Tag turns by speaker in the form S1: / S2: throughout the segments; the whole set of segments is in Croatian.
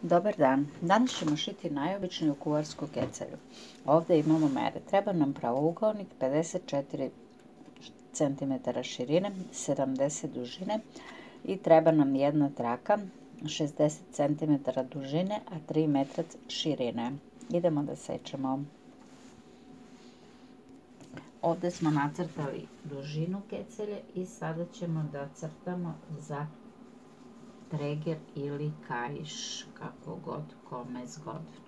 S1: Dobar dan, danas ćemo šiti najobičniju kuvarsku kecelju. Ovdje imamo mere. Treba nam pravougaonik 54 cm širine, 70 dužine i treba nam jedna traka 60 cm dužine, a 3 metra širine. Idemo da sečemo. Ovdje smo nacrtali dužinu kecelje i sada ćemo da crtamo za treger ili kaiš, kako god kome zgodno.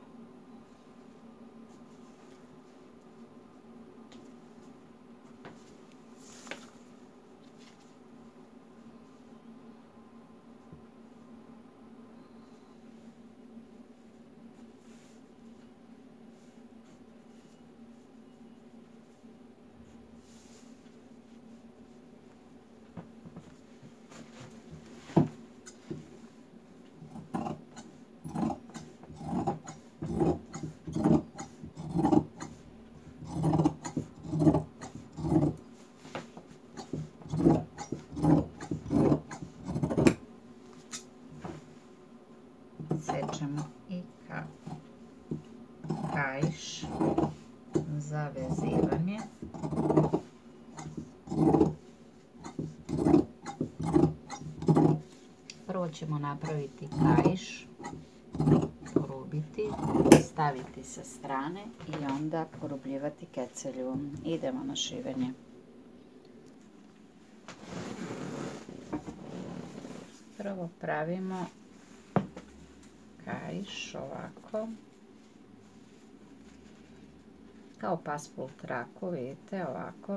S1: Sečemo i kaiš za vezivanje. Prvo ćemo napraviti kaiš, porubiti, staviti sa strane i onda porubljivati kecelju. Idemo na šivenje. Prvo pravimo kaiš ovako, kao paspul traku, vidite, ovako.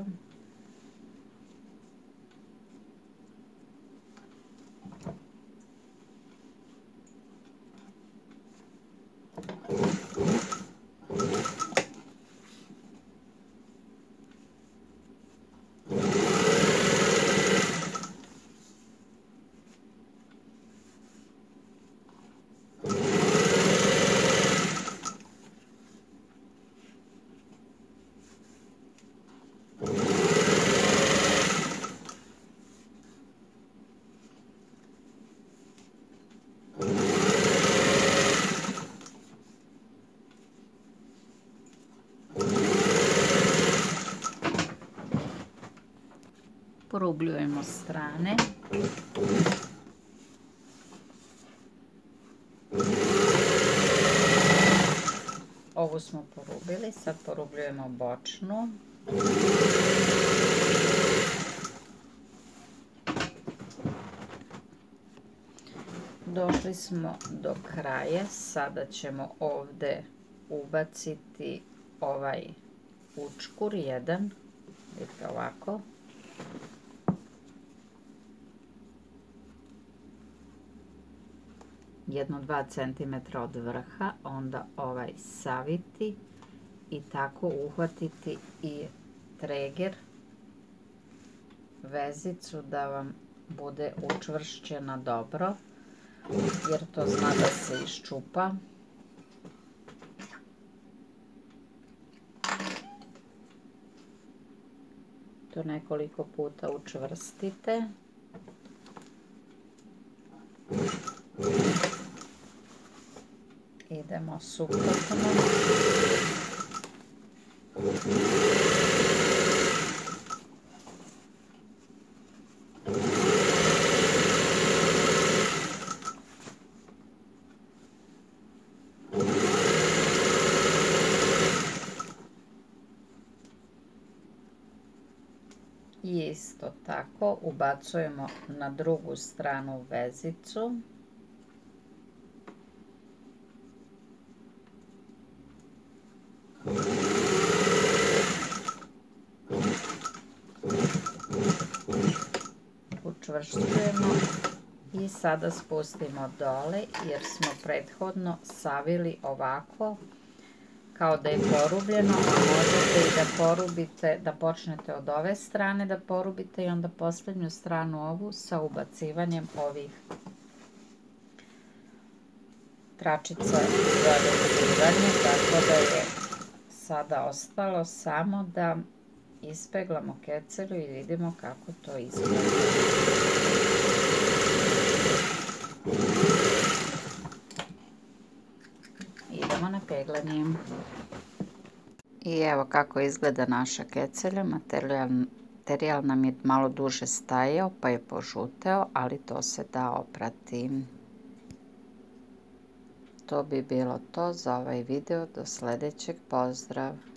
S1: Porubljujemo strane. Ovu smo porubili, sad porubljujemo bočnu. Došli smo do kraja, sada ćemo ovdje ubaciti ovaj učkur jedan, vidite ovako. Jedno 2 cm od vrha, onda ovaj saviti i tako uhvatiti i treger, vezicu da vam bude učvršćena dobro, jer to zna da se iščupa. To nekoliko puta učvrstite. Idemo suprotno. I isto tako ubacujemo na drugu stranu vezicu. Učvršćujemo i sada spustimo dole jer smo prethodno savili ovako kao da je porubljeno, a možete i da porubite, da počnete od ove strane da porubite i onda posljednju stranu ovu sa ubacivanjem ovih tračica za vezivanje, tako da je sada ostalo samo da ispeglamo kecelju i vidimo kako to izgleda. peglanjem. I evo kako izgleda naša kecelja. Materijal nam je malo duže stajao pa je požuteo, ali to se da oprati. To bi bilo to za ovaj video. Do sljedećeg, pozdrav!